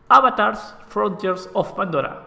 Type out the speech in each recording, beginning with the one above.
Avatar Frontiers of Pandora.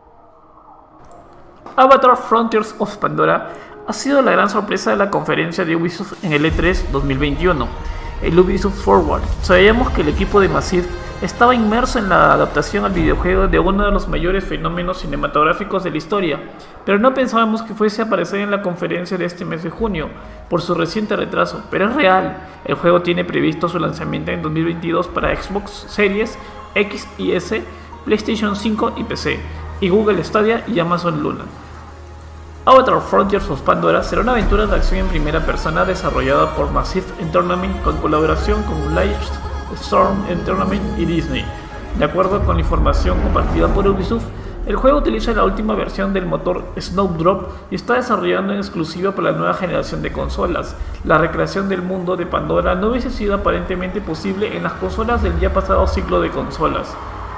Avatar Frontiers of Pandora ha sido la gran sorpresa de la conferencia de Ubisoft en el E3 2021, el Ubisoft Forward. Sabíamos que el equipo de Massive estaba inmerso en la adaptación al videojuego de uno de los mayores fenómenos cinematográficos de la historia, pero no pensábamos que fuese a aparecer en la conferencia de este mes de junio, por su reciente retraso. Pero es real, el juego tiene previsto su lanzamiento en 2022 para Xbox Series X y S, PlayStation 5 y PC, y Google Stadia y Amazon Luna. Avatar Frontiers of Pandora será una aventura de acción en primera persona desarrollada por Massive Entertainment con colaboración con Lightstorm Entertainment y Disney. De acuerdo con la información compartida por Ubisoft, el juego utiliza la última versión del motor Snowdrop y está desarrollando en exclusiva para la nueva generación de consolas. La recreación del mundo de Pandora no hubiese sido aparentemente posible en las consolas del ya pasado ciclo de consolas.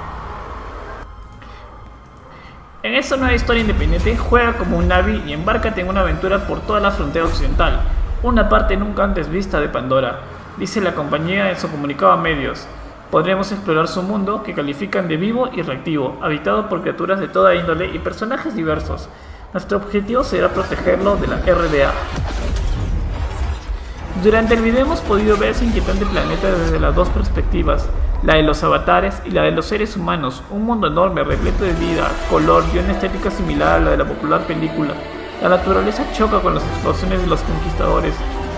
En esta nueva historia independiente, juega como un Navi y embárcate en una aventura por toda la frontera occidental, una parte nunca antes vista de Pandora, dice la compañía en su comunicado a medios. Podremos explorar su mundo, que califican de vivo y reactivo, habitado por criaturas de toda índole y personajes diversos. Nuestro objetivo será protegerlo de la RDA. Durante el video hemos podido ver ese inquietante planeta desde las dos perspectivas, la de los avatares y la de los seres humanos, un mundo enorme, repleto de vida, color y una estética similar a la de la popular película. La naturaleza choca con las explosiones de los conquistadores.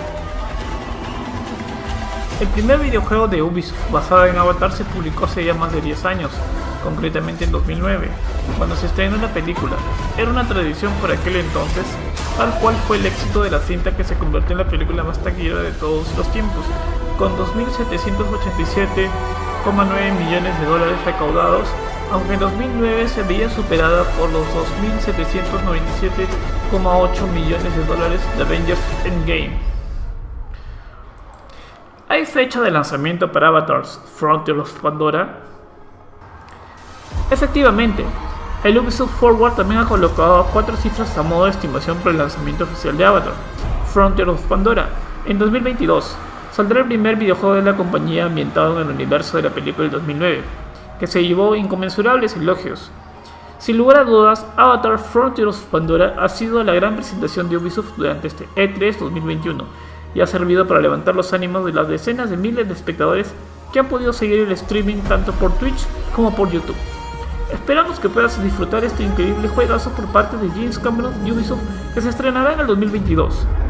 El primer videojuego de Ubisoft basado en Avatar se publicó hace ya más de 10 años, concretamente en 2009, cuando se estrenó la película. Era una tradición por aquel entonces, tal cual fue el éxito de la cinta que se convirtió en la película más taquillera de todos los tiempos, con 2.787,9 millones de dólares recaudados, aunque en 2009 se veía superada por los 2.797,8 millones de dólares de Avengers Endgame. ¿Hay fecha de lanzamiento para Avatar Frontiers of Pandora? Efectivamente, el Ubisoft Forward también ha colocado 4 cifras a modo de estimación para el lanzamiento oficial de Avatar Frontiers of Pandora. En 2022 saldrá el primer videojuego de la compañía ambientado en el universo de la película del 2009, que se llevó incomensurables elogios. Sin lugar a dudas, Avatar Frontiers of Pandora ha sido la gran presentación de Ubisoft durante este E3 2021 y ha servido para levantar los ánimos de las decenas de miles de espectadores que han podido seguir el streaming tanto por Twitch como por YouTube. Esperamos que puedas disfrutar este increíble juegazo por parte de James Cameron y Ubisoft, que se estrenará en el 2022.